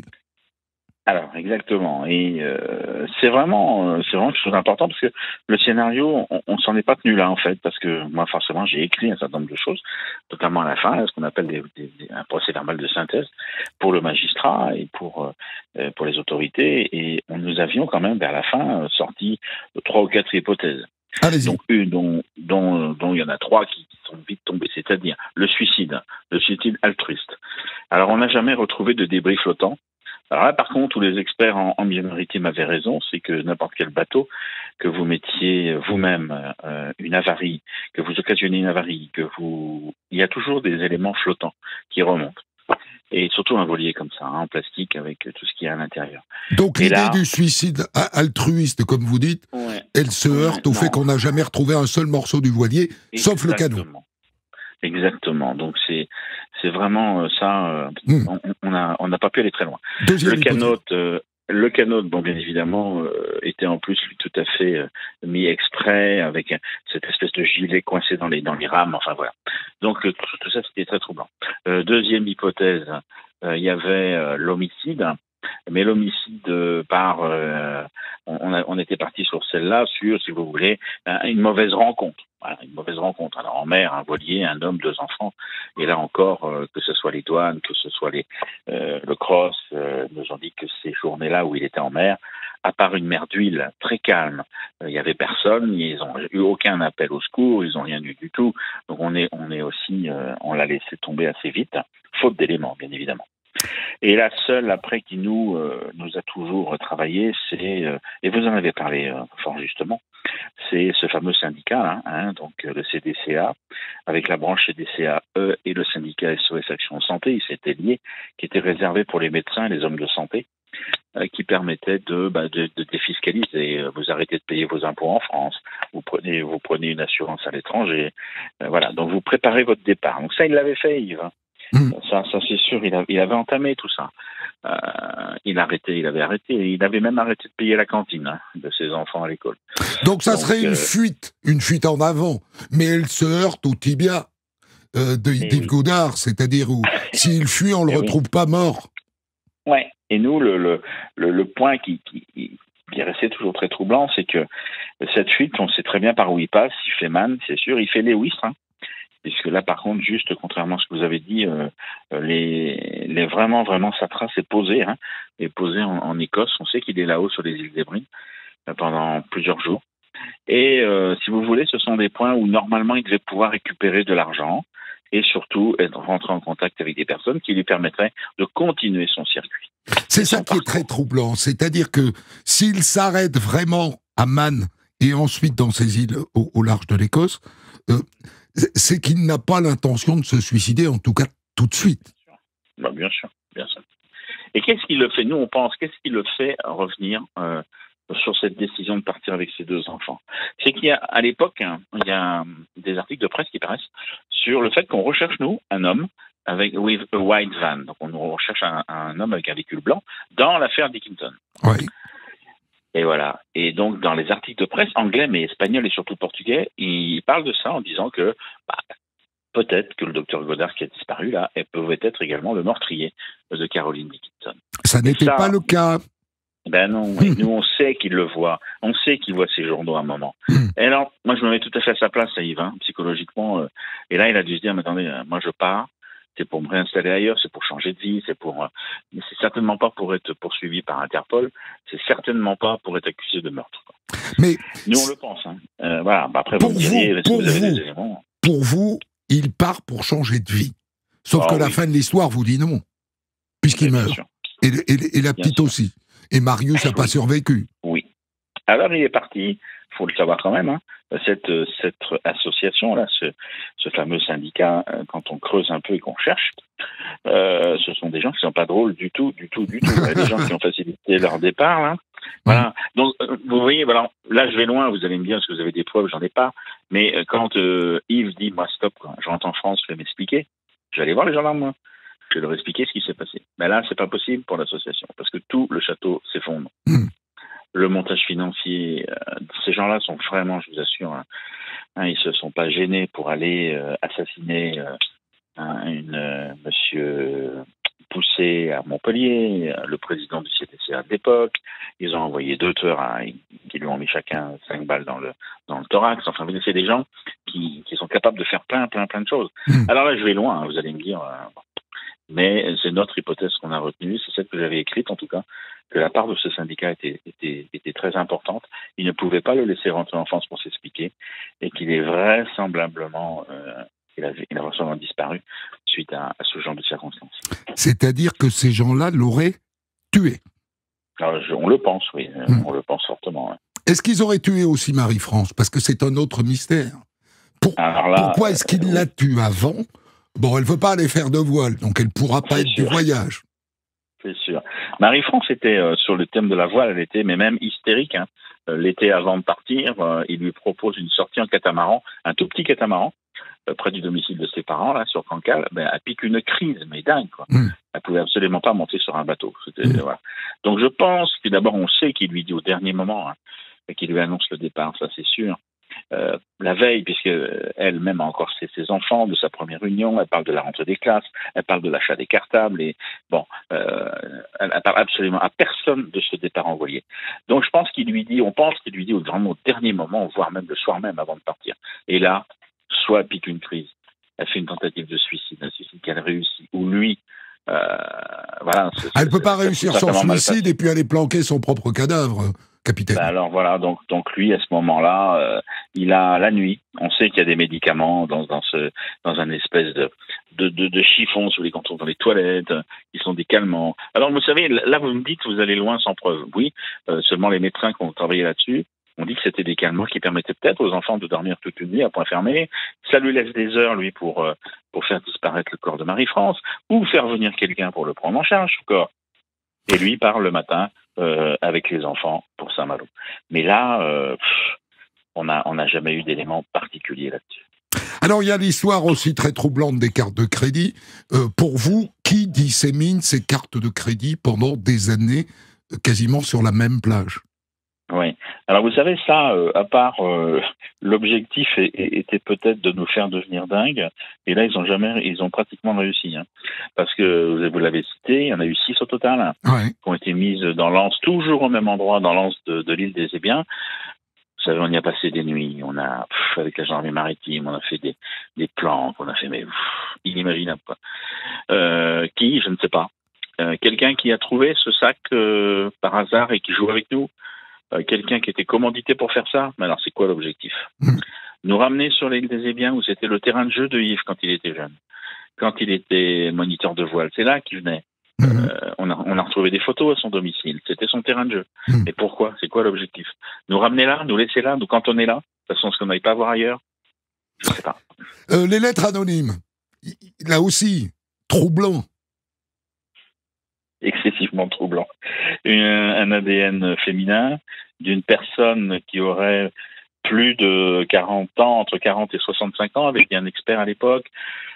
Speaker 4: Alors, exactement. Et euh, c'est vraiment, euh, c'est vraiment quelque chose d'important parce que le scénario, on, on s'en est pas tenu là en fait, parce que moi forcément j'ai écrit un certain nombre de choses, notamment à la fin, ce qu'on appelle des, des, des, un procès verbal de synthèse pour le magistrat et pour euh, pour les autorités. Et on, nous avions quand même vers la fin sorti trois ou quatre hypothèses.
Speaker 2: Allez-y.
Speaker 4: Donc une dont, dont, dont il y en a trois qui sont vite tombées, c'est-à-dire le suicide, le suicide altruiste. Alors on n'a jamais retrouvé de débris flottants. Alors là, par contre, où les experts en, en milieu maritime avaient raison, c'est que n'importe quel bateau, que vous mettiez vous-même euh, une avarie, que vous occasionnez une avarie, que vous, il y a toujours des éléments flottants qui remontent. Et surtout un voilier comme ça, hein, en plastique, avec tout ce qu'il y a à l'intérieur.
Speaker 2: Donc
Speaker 4: et
Speaker 2: l'idée
Speaker 4: là,
Speaker 2: du suicide altruiste, comme vous dites,
Speaker 4: ouais,
Speaker 2: elle se heurte ouais, au non. fait qu'on n'a jamais retrouvé un seul morceau du voilier, Exactement. sauf le canot.
Speaker 4: Exactement. Donc c'est c'est vraiment ça. Euh, mmh. On on a on n'a pas pu aller très loin.
Speaker 2: Deuxième
Speaker 4: le canot, euh, le canot, bon bien évidemment, euh, était en plus lui, tout à fait euh, mis exprès avec euh, cette espèce de gilet coincé dans les dans les rames. Enfin voilà. Donc euh, tout, tout ça c'était très troublant. Euh, deuxième hypothèse, euh, il y avait euh, l'homicide. Mais l'homicide euh, par, euh, on, a, on était parti sur celle-là, sur, si vous voulez, une mauvaise rencontre. Voilà, une mauvaise rencontre. Alors en mer, un voilier, un homme, deux enfants. Et là encore, euh, que ce soit les douanes, que ce soit les, euh, le cross, euh, nous ont dit que ces journées-là où il était en mer, à part une mer d'huile très calme, il euh, n'y avait personne, ils n'ont eu aucun appel au secours, ils n'ont rien eu du tout. Donc on est, on est aussi, euh, on l'a laissé tomber assez vite, faute d'éléments, bien évidemment. Et la seule, après, qui nous euh, nous a toujours travaillé, c'est, euh, et vous en avez parlé euh, fort justement, c'est ce fameux syndicat, hein, hein, donc euh, le C D C A, avec la branche C D C A E et le syndicat S O S Action Santé, ils s'étaient liés, qui était réservé pour les médecins et les hommes de santé, euh, qui permettait de, bah, de, de défiscaliser. Vous arrêtez de payer vos impôts en France, vous prenez, vous prenez une assurance à l'étranger, euh, voilà. Donc vous préparez votre départ. Donc ça, il l'avait fait, Yves. Mmh. Ça, ça c'est sûr, il, a, il avait entamé tout ça. Euh, il arrêtait, il avait arrêté, il avait même arrêté de payer la cantine hein, de ses enfants à l'école.
Speaker 2: Donc ça Donc, serait euh... une fuite, une fuite en avant, mais elle se heurte au tibia euh, de Yves oui. Godard, c'est-à-dire où s'il fuit, on le retrouve oui. pas mort.
Speaker 4: Ouais. Et nous, le le le, le point qui, qui qui est resté toujours très troublant, c'est que cette fuite, on sait très bien par où il passe. Il fait Man, c'est sûr, il fait Lewis. Hein. Puisque là, par contre, juste contrairement à ce que vous avez dit, euh, les, les vraiment, vraiment, sa trace est posée, hein, est posée en, en Écosse. On sait qu'il est là-haut sur les îles d'Hébrides euh, pendant plusieurs jours. Et euh, si vous voulez, ce sont des points où normalement il devait pouvoir récupérer de l'argent et surtout être rentré en contact avec des personnes qui lui permettraient de continuer son circuit.
Speaker 2: C'est ça qui est très troublant, c'est-à-dire que s'il s'arrête vraiment à Man et ensuite dans ces îles au, au large de l'Écosse, euh, c'est qu'il n'a pas l'intention de se suicider, en tout cas tout de suite.
Speaker 4: Bah, bien sûr, bien sûr. Et qu'est-ce qui le fait, nous on pense, qu'est-ce qui le fait revenir euh, sur cette décision de partir avec ses deux enfants? C'est qu'il y a, à l'époque, hein, il y a des articles de presse qui paraissent sur le fait qu'on recherche, nous, un homme avec with a white van. Donc on recherche un, un homme avec un véhicule blanc dans l'affaire Dickinson.
Speaker 2: Oui.
Speaker 4: Et voilà. Et donc, dans les articles de presse anglais, mais espagnols et surtout portugais, ils parlent de ça en disant que bah, peut-être que le docteur Goddard qui a disparu là, elle pouvait être également le meurtrier de Caroline Dickinson.
Speaker 2: Ça n'était pas le cas.
Speaker 4: Ben non, et nous on sait qu'il le voit, on sait qu'il voit ces journaux à un moment. Et alors, moi je me mets tout à fait à sa place, ça Yves, hein, psychologiquement. Euh, et là, il a dû se dire, mais attendez, euh, moi je pars, c'est pour me réinstaller ailleurs, c'est pour changer de vie, c'est pour, euh, mais c'est certainement pas pour être poursuivi par Interpol, c'est certainement pas pour être accusé de meurtre. Quoi.
Speaker 2: Mais
Speaker 4: nous on le pense. Hein. Euh, voilà. Bah, après
Speaker 2: pour
Speaker 4: vous me direz,
Speaker 2: vous,
Speaker 4: si
Speaker 2: pour
Speaker 4: vous avez
Speaker 2: vous,
Speaker 4: des éléments.
Speaker 2: Pour vous, il part pour changer de vie. Sauf
Speaker 4: oh,
Speaker 2: que la
Speaker 4: oui.
Speaker 2: fin de l'histoire vous dit non, puisqu'il
Speaker 4: bien
Speaker 2: meurt.
Speaker 4: Sûr.
Speaker 2: Et, et, et la petite aussi. Et Marius n'a
Speaker 4: oui.
Speaker 2: pas survécu.
Speaker 4: Oui. Alors il est parti, il faut le savoir quand même, hein, cette, cette association-là, ce, ce fameux syndicat, quand on creuse un peu et qu'on cherche, euh, ce sont des gens qui ne sont pas drôles du tout, du tout, du tout. Il y a des gens qui ont facilité leur départ, là. Voilà. Donc, euh, vous voyez, voilà, là je vais loin, vous allez me dire, est-ce que vous avez des preuves, j'en ai pas. Mais euh, quand euh, Yves dit, moi stop, quoi, je rentre en France, je vais m'expliquer, je vais aller voir les gendarmes, moi. Je vais leur expliquer ce qui s'est passé. Mais là, c'est pas possible pour l'association, parce que tout le château s'effondre. Mmh. Le montage financier, euh, ces gens-là sont vraiment, je vous assure, hein, hein, ils se sont pas gênés pour aller euh, assassiner euh, hein, une euh, monsieur Poussé à Montpellier, le président du C T C A de l'époque. Ils ont envoyé deux tueurs à, qui lui ont mis chacun cinq balles dans le dans le thorax. Enfin, c'est des gens qui, qui sont capables de faire plein, plein, plein de choses. Mmh. Alors là, je vais loin, hein, vous allez me dire. Euh, Mais c'est notre hypothèse qu'on a retenue, c'est celle que j'avais écrite en tout cas, que la part de ce syndicat était, était, était très importante. Il ne pouvait pas le laisser rentrer en France pour s'expliquer et qu'il est vraisemblablement, euh, il, avait, il a vraisemblablement disparu suite à, à ce genre de circonstances.
Speaker 2: C'est-à-dire que ces gens-là l'auraient tué?
Speaker 4: Alors, je, on le pense, oui, mmh. on le pense fortement. Oui.
Speaker 2: Est-ce qu'ils auraient tué aussi Marie-France? Parce que c'est un autre mystère. Pour, là, pourquoi est-ce qu'il euh, l'a tué avant? Bon, elle ne veut pas aller faire de voile, donc elle ne pourra pas être sûr. Du voyage.
Speaker 4: C'est sûr. Marie-France était, euh, sur le thème de la voile, elle était, mais même hystérique. Hein. Euh, l'été avant de partir, euh, il lui propose une sortie en catamaran, un tout petit catamaran, euh, près du domicile de ses parents, là, sur Cancale. Ben, elle pique une crise, mais dingue, quoi. Mm. Elle ne pouvait absolument pas monter sur un bateau. C'était, mm. voilà. Donc je pense que d'abord, on sait qu'il lui dit au dernier moment, hein, qu'il lui annonce le départ, ça c'est sûr. Euh, la veille, puisque elle-même a encore ses, ses enfants de sa première union, elle parle de la rentrée des classes, elle parle de l'achat des cartables, et bon, euh, elle, elle parle absolument à personne de ce départ envoyé. Donc je pense qu'il lui dit, on pense qu'il lui dit vraiment au dernier moment, voire même le soir même avant de partir. Et là, soit elle pique une crise, elle fait une tentative de suicide, un suicide qu'elle réussit, ou lui, euh, voilà. C'est,
Speaker 2: elle ne peut pas réussir son suicide et puis aller planquer son propre cadavre. Capitaine.
Speaker 4: Ben alors voilà, donc, donc lui, à ce moment-là, euh, il a la nuit, on sait qu'il y a des médicaments dans, dans, ce, dans un espèce de, de, de, de chiffon sous les contours dans les toilettes, euh, qui sont des calmants. Alors vous savez, là vous me dites que vous allez loin sans preuve. Oui, euh, seulement les médecins qui ont travaillé là-dessus ont dit que c'était des calmants qui permettaient peut-être aux enfants de dormir toute une nuit à point fermé. Ça lui laisse des heures, lui, pour, euh, pour faire disparaître le corps de Marie-France, ou faire venir quelqu'un pour le prendre en charge, ce corps. Et lui part le matin euh, avec les enfants pour Saint-Malo. Mais là, euh, pff, on n'a on a jamais eu d'éléments particuliers là-dessus.
Speaker 2: Alors, il y a l'histoire aussi très troublante des cartes de crédit. Euh, pour vous, qui dissémine ces cartes de crédit pendant des années, euh, quasiment sur la même plage?
Speaker 4: Oui. Alors, vous savez, ça, euh, à part euh, l'objectif est, est, était peut-être de nous faire devenir dingues, et là, ils ont jamais, ils ont pratiquement réussi. Hein. Parce que, vous l'avez cité, il y en a eu six au total, hein,
Speaker 2: ouais.
Speaker 4: qui ont été mises dans l'anse, toujours au même endroit, dans l'anse de, de l'île des Ébiens. Vous savez, on y a passé des nuits, on a, pff, avec la gendarmerie maritime, on a fait des, des planques, on a fait, mais pff, inimaginable, quoi. Euh, qui, je ne sais pas. Euh, quelqu'un qui a trouvé ce sac euh, par hasard et qui joue avec nous. Euh, quelqu'un qui était commandité pour faire ça. Mais alors, c'est quoi l'objectif? mmh. Nous ramener sur l'île des Ébiens, où c'était le terrain de jeu de Yves quand il était jeune, quand il était moniteur de voile. C'est là qu'il venait. Mmh. Euh, on, a, on a retrouvé des photos à son domicile. C'était son terrain de jeu. Mmh. Et pourquoi? C'est quoi l'objectif? Nous ramener là, nous laisser là, nous cantonner là, de façon à ce qu'on n'aille pas voir ailleurs? Je ne sais pas.
Speaker 2: Euh, les lettres anonymes, là aussi, troublant.
Speaker 4: Excessivement troublant. Une, un A D N féminin d'une personne qui aurait plus de quarante ans, entre quarante et soixante-cinq ans, avec un expert à l'époque.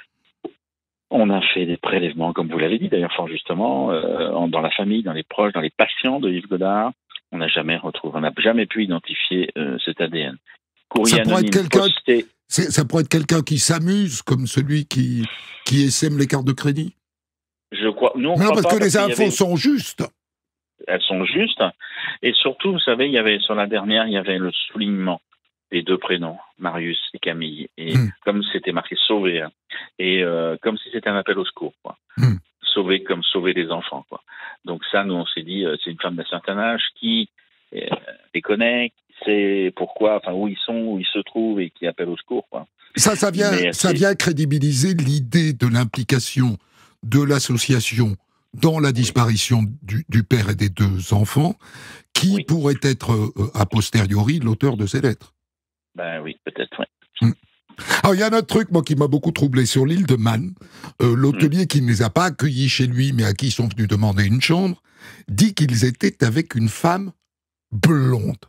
Speaker 4: On a fait des prélèvements, comme vous l'avez dit d'ailleurs fort justement, euh, dans la famille, dans les proches, dans les patients de Yves Godard. On n'a jamais retrouvé, on n'a jamais pu identifier euh, cet A D N.
Speaker 2: Courrier ça pourrait être quelqu'un posté... ça pourrait être quelqu'un qui s'amuse, comme celui qui, qui essaime les cartes de crédit.
Speaker 4: Je crois. Nous, on
Speaker 2: non,
Speaker 4: croit
Speaker 2: parce
Speaker 4: pas,
Speaker 2: que
Speaker 4: parce
Speaker 2: les infos
Speaker 4: avait... sont
Speaker 2: justes.
Speaker 4: Elles sont justes. Et surtout, vous savez, il y avait sur la dernière, il y avait le soulignement des deux prénoms, Marius et Camille. Et mmh. comme c'était marqué sauver, hein, et euh, comme si c'était un appel au secours, quoi. Mmh. Sauver comme sauver les enfants, quoi. Donc ça, nous, on s'est dit, euh, c'est une femme d'un certain âge qui euh, les connaît, qui sait pourquoi, enfin où ils sont, où ils se trouvent et qui appelle au secours, quoi.
Speaker 2: Ça, ça vient, Mais, ça vient crédibiliser l'idée de l'implication de l'association dans la disparition oui. du, du père et des deux enfants, qui oui. pourrait être euh, a posteriori l'auteur de ces lettres.
Speaker 4: Ben oui, peut-être, oui.
Speaker 2: Mmh. Alors, il y a un autre truc, moi, qui m'a beaucoup troublé. Sur l'île de Man, euh, l'hôtelier mmh. qui ne les a pas accueillis chez lui, mais à qui ils sont venus demander une chambre, dit qu'ils étaient avec une femme blonde.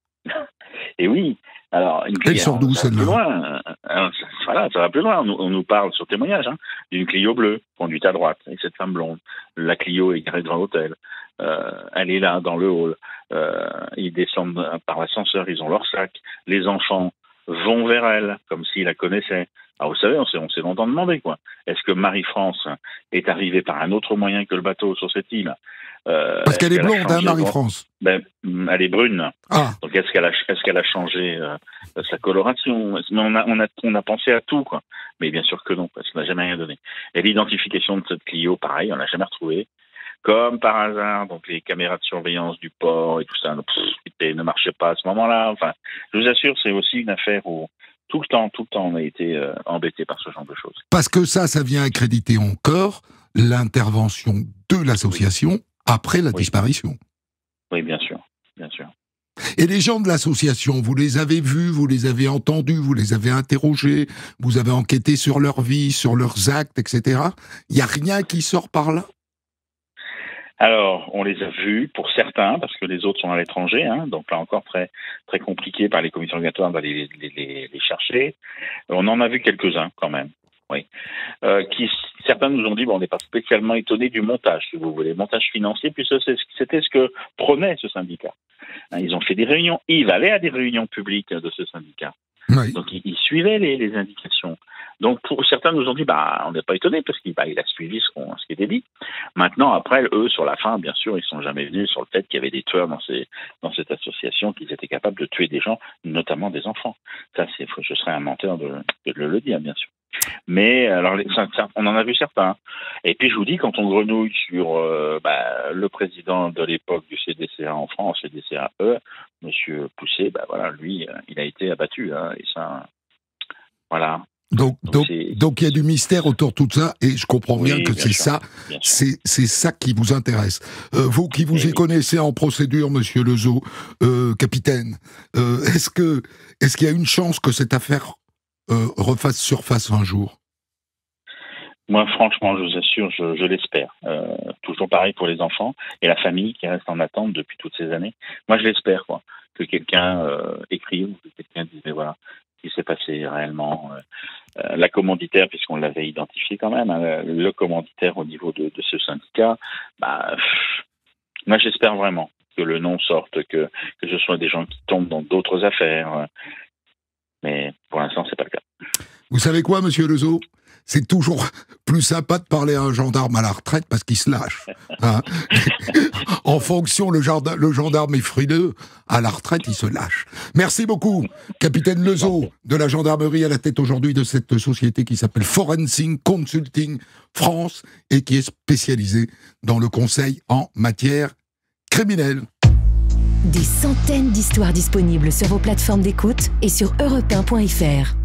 Speaker 4: Et oui. Alors, une
Speaker 2: Elle sort d'où, celle-là?
Speaker 4: Voilà, ça va plus loin. On nous, on nous parle sur témoignage hein, d'une Clio bleue, conduite à droite, avec cette femme blonde. La Clio est garée devant l'hôtel. Euh, elle est là, dans le hall. Euh, ils descendent par l'ascenseur, ils ont leur sac. Les enfants vont vers elle, comme s'ils la connaissaient. Alors, vous savez, on s'est, on s'est longtemps demandé, quoi. Est-ce que Marie-France est arrivée par un autre moyen que le bateau sur cette île?
Speaker 2: Euh, Parce qu'elle est blonde, hein, Marie-France.
Speaker 4: Ben, elle est brune.
Speaker 2: Ah.
Speaker 4: Donc, est-ce qu'elle a, est-ce qu'elle a changé euh, sa coloration? on a, on, a, on a pensé à tout, quoi. Mais bien sûr que non, parce qu'on n'a jamais rien donné. Et l'identification de cette Clio, pareil, on l'a jamais retrouvée. Comme par hasard, donc les caméras de surveillance du port et tout ça pff, ne marchaient pas à ce moment-là. Enfin, je vous assure, c'est aussi une affaire où tout le temps, tout le temps, on a été euh, embêtés par ce genre de choses.
Speaker 2: Parce que ça, ça vient accréditer encore l'intervention de l'association oui. après la
Speaker 4: oui.
Speaker 2: disparition.
Speaker 4: Oui, bien sûr, bien sûr.
Speaker 2: Et les gens de l'association, vous les avez vus, vous les avez entendus, vous les avez interrogés, vous avez enquêté sur leur vie, sur leurs actes, et cetera. Il n'y a rien qui sort par là?
Speaker 4: Alors, on les a vus pour certains, parce que les autres sont à l'étranger, hein, donc là encore très très compliqué par les commissions rogatoires d'aller les, les, les chercher. On en a vu quelques-uns quand même, oui. Euh, qui, certains nous ont dit, bon, on n'est pas spécialement étonnés du montage, si vous voulez, montage financier, puis c'était ce que prônait ce syndicat. Ils ont fait des réunions, Yves allait à des réunions publiques de ce syndicat. Oui. Donc, il, il suivait les, les indications. Donc, pour certains nous ont dit, bah, on n'est pas étonné parce qu'il bah, il a suivi ce, qu'on, ce qui était dit. Maintenant, après, eux, sur la fin, bien sûr, ils sont jamais venus sur le fait qu'il y avait des tueurs dans, ces, dans cette association, qu'ils étaient capables de tuer des gens, notamment des enfants. Ça, c'est, je serais un menteur de, de le dire, bien sûr. Mais alors, les, ça, ça, on en a vu certains. Et puis, je vous dis, quand on grenouille sur euh, bah, le président de l'époque du C D C A en France, C D C A E, Monsieur Pousset, bah voilà, lui, il a été abattu. Hein, et ça, voilà.
Speaker 2: Donc, donc, donc, donc, il y a du mystère autour de tout ça, et je comprends bien oui, que bien c'est sûr, ça, c'est, c'est ça qui vous intéresse. Euh, vous qui vous et y oui. connaissez en procédure, Monsieur Lezo, euh, capitaine, euh, est-ce que, est-ce qu'il y a une chance que cette affaire euh, refasse surface un jour?
Speaker 4: Moi, franchement, je vous assure, je, je l'espère. Euh, toujours pareil pour les enfants et la famille qui reste en attente depuis toutes ces années. Moi, je l'espère, quoi, que quelqu'un euh, écrive, que quelqu'un dise, mais voilà, ce qui s'est passé réellement. Euh, euh, la commanditaire, puisqu'on l'avait identifié quand même, hein, le commanditaire au niveau de, de ce syndicat, bah, pff, moi, j'espère vraiment que le nom sorte, que, que ce soit des gens qui tombent dans d'autres affaires. Euh, mais pour l'instant, c'est pas le cas.
Speaker 2: Vous savez quoi, Monsieur Lezo ? c'est toujours plus sympa de parler à un gendarme à la retraite parce qu'il se lâche. Hein. En fonction, le, jardin, le gendarme est frileux, à la retraite, il se lâche. Merci beaucoup, capitaine Lezo, de la gendarmerie, à la tête aujourd'hui de cette société qui s'appelle Forensic Consulting France et qui est spécialisée dans le conseil en matière criminelle.
Speaker 1: Des centaines d'histoires disponibles sur vos plateformes d'écoute et sur europe un point F R.